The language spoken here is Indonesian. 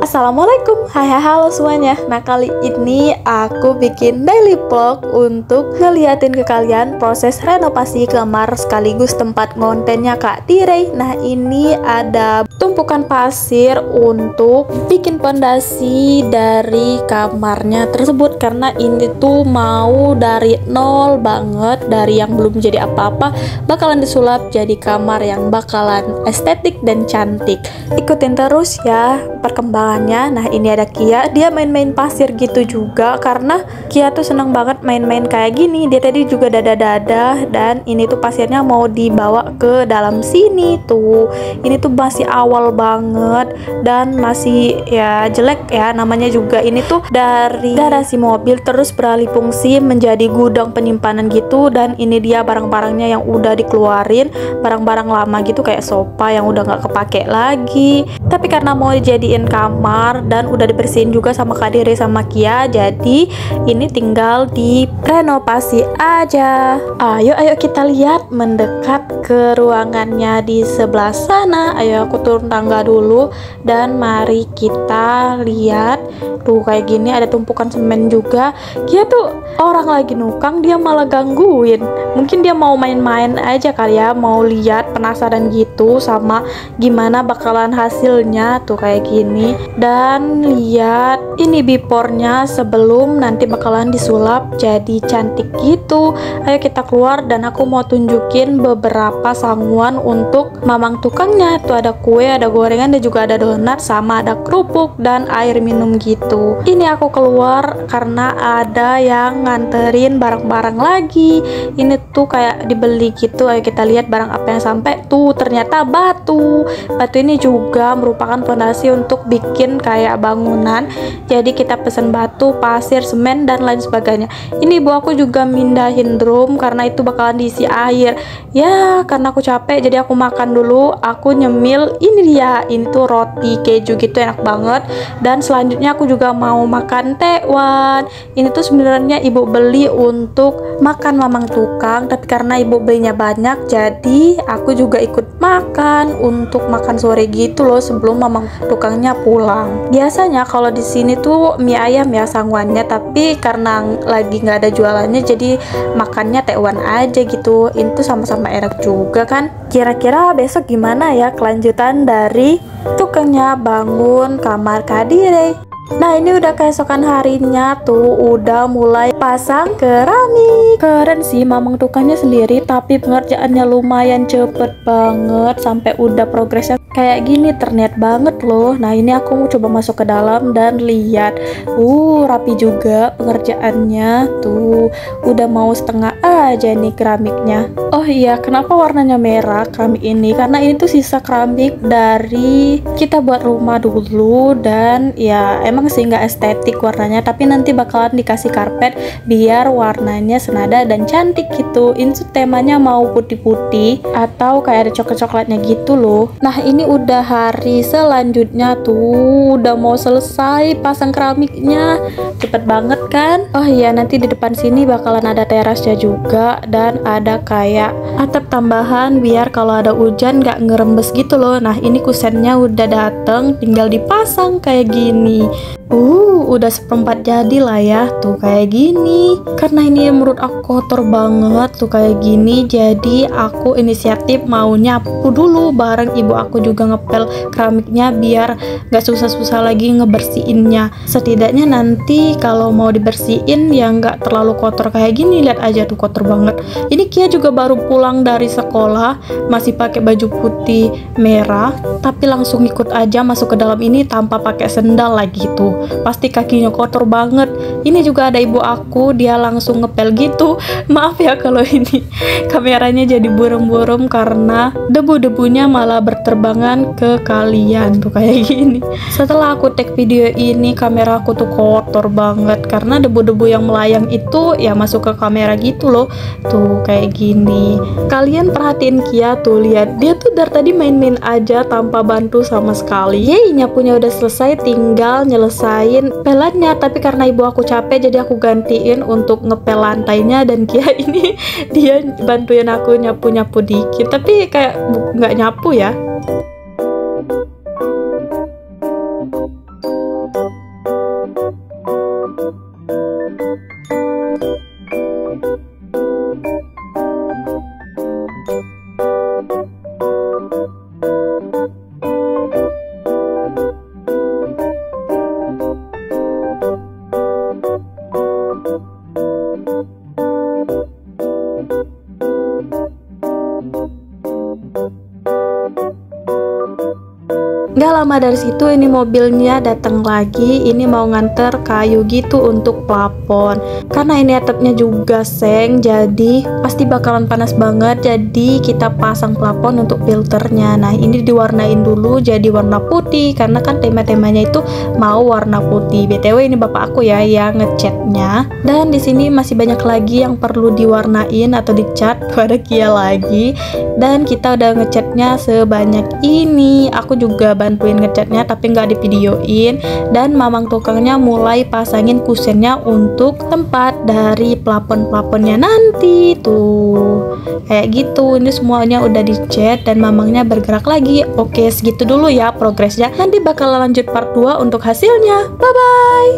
Assalamualaikum, hai halo semuanya. Nah kali ini aku bikin daily vlog untuk ngeliatin ke kalian proses renovasi kamar sekaligus tempat ngontennya Kak Tirey. Nah ini ada tumpukan pasir untuk bikin pondasi dari kamarnya tersebut, karena ini tuh mau dari nol banget, dari yang belum jadi apa-apa bakalan disulap jadi kamar yang bakalan estetik dan cantik. Ikutin terus ya perkembangannya. Nah ini ada Kia, dia main-main pasir gitu juga, karena Kia tuh seneng banget main-main kayak gini. Dia tadi juga dadah-dadah, dan ini tuh pasirnya mau dibawa ke dalam sini tuh. Ini tuh masih awal banget dan masih ya jelek ya, namanya juga ini tuh dari garasi mobil terus beralih fungsi menjadi gudang penyimpanan gitu. Dan ini dia barang-barangnya yang udah dikeluarin, barang-barang lama gitu kayak sofa yang udah nggak kepake lagi, tapi karena mau dijadiin kamar dan udah dibersihin juga sama Kak Tirey sama Kia, jadi ini tinggal direnovasi aja. Ayo kita lihat mendekat ke ruangannya di sebelah sana. Ayo aku turun tangga dulu dan mari kita lihat. Tuh kayak gini ada tumpukan semen juga. Kia tuh orang lagi nukang dia malah gangguin. Mungkin dia mau main-main aja kali ya, mau lihat, penasaran gitu sama gimana bakalan hasilnya tuh kayak gini. Dan lihat ini before-nya sebelum nanti bakalan disulap jadi cantik gitu. Ayo kita keluar dan aku mau tunjukin beberapa sangguan untuk mamang tukangnya. Tuh ada kue, ada gorengan, dan juga ada donat, sama ada kerupuk dan air minum gitu. Ini aku keluar karena ada yang nganterin barang-barang lagi. Ini tuh kayak dibeli gitu. Ayo kita lihat barang apa yang sampai. Tuh ternyata batu ini juga merupakan fondasi untuk bikin kayak bangunan. Jadi kita pesen batu, pasir, semen, dan lain sebagainya. Ini ibu aku juga mindahin drum karena itu bakalan diisi air ya. Karena aku capek jadi aku makan dulu. Aku nyemil ini dia, ini tuh roti keju gitu, enak banget. Dan selanjutnya aku juga mau makan tekwan. Ini tuh sebenarnya ibu beli untuk makan mamang tukang, tapi karena ibu belinya banyak jadi aku juga ikut makan untuk makan sore gitu loh sebelum mamang tukangnya pulang. Biasanya kalau di sini tuh mie ayam ya sangguannya, tapi karena lagi nggak ada jualannya jadi makannya tekwan aja gitu. Ini tuh sama-sama enak juga kan. Kira-kira besok gimana ya kelanjutan dari tukangnya bangun kamar Kak Tirey. Nah ini udah keesokan harinya tuh udah mulai pasang keramik. Keren sih mamang tukangnya sendiri, tapi pengerjaannya lumayan cepet banget sampai udah progresnya kayak gini, terniat banget loh. Nah ini aku mau coba masuk ke dalam dan lihat. Rapi juga pengerjaannya tuh. Udah mau setengah aja nih keramiknya. Oh iya, kenapa warnanya merah keramik ini? Karena ini tuh sisa keramik dari kita buat rumah dulu, dan ya emang sih nggak estetik warnanya, tapi nanti bakalan dikasih karpet biar warnanya senada dan cantik gitu. Ini tuh temanya mau putih-putih atau kayak ada coklat-coklatnya gitu loh. Nah ini udah hari selanjutnya tuh, udah mau selesai pasang keramiknya, cepet banget kan. Oh iya, nanti di depan sini bakalan ada terasnya juga, dan ada kayak atap tambahan biar kalau ada hujan nggak ngerembes gitu loh. Nah ini kusennya udah dateng, tinggal dipasang kayak gini. Udah seperempat jadi lah ya, tuh kayak gini. Karena ini menurut aku kotor banget tuh kayak gini, jadi aku inisiatif mau nyapu dulu bareng ibu aku juga ngepel keramiknya biar gak susah-susah lagi ngebersihinnya. Setidaknya nanti kalau mau dibersihin ya nggak terlalu kotor kayak gini. Lihat aja tuh kotor banget. Ini Kia juga baru pulang dari sekolah, masih pakai baju putih merah, tapi langsung ikut aja masuk ke dalam ini tanpa pakai sendal lagi tuh. Pasti kakinya kotor banget. Ini juga ada ibu aku, dia langsung ngepel gitu. Maaf ya kalau ini kameranya jadi buram-buram karena debu-debunya malah berterbangan ke kalian tuh kayak gini. Setelah aku take video ini, kamera aku tuh kotor banget karena debu-debu yang melayang itu ya masuk ke kamera gitu loh. Tuh kayak gini. Kalian perhatiin Kia tuh, lihat dia tuh dari tadi main-main aja tanpa bantu sama sekali. Yeay, nyapunya udah selesai, tinggal nyelesain pelannya. Tapi karena ibu aku capek jadi aku gantiin untuk ngepel lantainya, dan Kia ini dia bantuin aku nyapu-nyapu dikit, tapi kayak nggak nyapu ya. Gak lama dari situ ini mobilnya datang lagi, ini mau nganter kayu gitu untuk plafon. Karena ini atapnya juga seng, jadi pasti bakalan panas banget. Jadi kita pasang plafon untuk filternya. Nah, ini diwarnain dulu jadi warna putih karena kan tema-temanya itu mau warna putih. BTW ini bapak aku ya yang ngecatnya. Dan di sini masih banyak lagi yang perlu diwarnain atau dicat pada Kia lagi. Dan kita udah ngecatnya sebanyak ini. Aku juga bantuin ngecatnya tapi nggak divideoin. Dan mamang tukangnya mulai pasangin kusennya untuk tempat dari plafon-plafonnya nanti tuh kayak gitu. Ini semuanya udah dicat dan mamangnya bergerak lagi. Oke, segitu dulu ya progresnya. Nanti bakal lanjut part 2 untuk hasilnya. Bye bye.